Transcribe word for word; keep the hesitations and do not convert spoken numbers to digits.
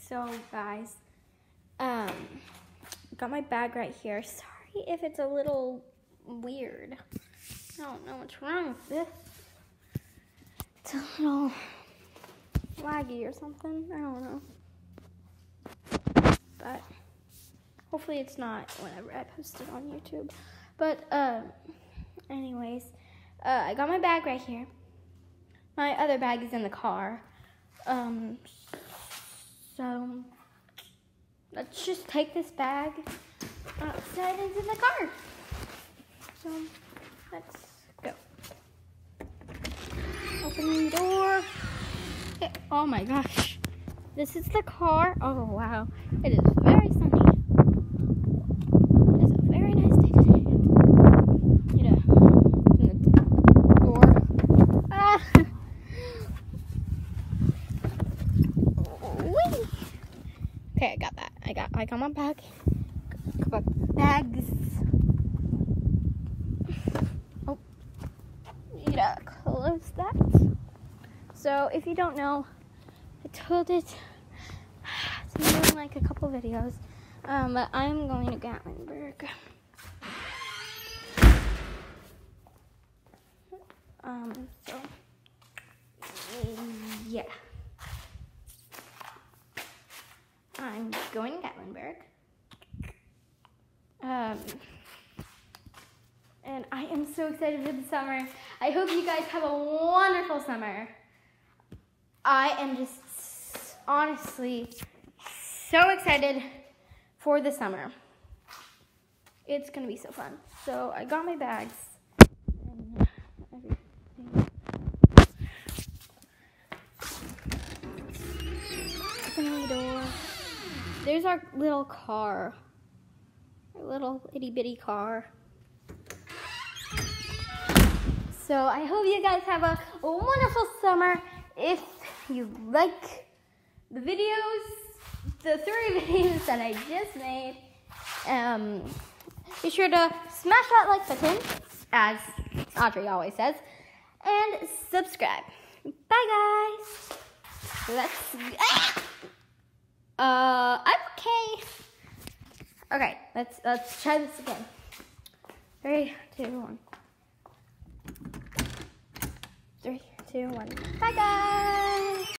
So guys, um, got my bag right here. Sorry if it's a little weird. I don't know what's wrong with this. It's a little laggy or something. I don't know. But hopefully it's not whenever I post it on YouTube. But um, anyways, uh, I got my bag right here. My other bag is in the car. Um, so let's just take this bag outside into the car. So let's go. Open the door. Okay. Oh my gosh. This is the car. Oh wow. It is very sunny. It is a very nice day today. You know, open the door. Ah. Whee. Okay, I got that. I got I got my bag. Got my bags. Oh. You gotta close that. So if you don't know, I told it to do in like a couple videos, um, but I'm going to Gatlinburg. Um, so, yeah. I'm going to Gatlinburg. Um, and I am so excited for the summer. I hope you guys have a wonderful summer. I am just honestly so excited for the summer. It's gonna be so fun. So I got my bags and everything. Open the door. There's our little car. Our little itty bitty car. So I hope you guys have a wonderful summer. If you like the videos, the three videos that I just made, um, be sure to smash that like button, as Audrey always says, and subscribe. Bye, guys. Let's. Ah! Uh, I'm okay. Okay, let's let's try this again. Three, two, one. Three, two, one. Bye, guys.